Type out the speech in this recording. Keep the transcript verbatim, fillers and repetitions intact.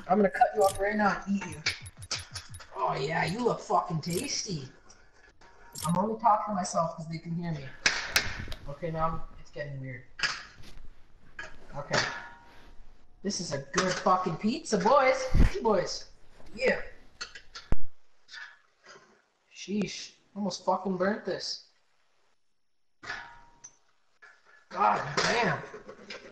I'm gonna cut you up right now and eat you. Oh yeah, you look fucking tasty. I'm only talking to myself because they can hear me. Okay, now I'm, it's getting weird. Okay. This is a good fucking pizza, boys. Hey, boys. Yeah. Sheesh. Almost fucking burnt this. God damn.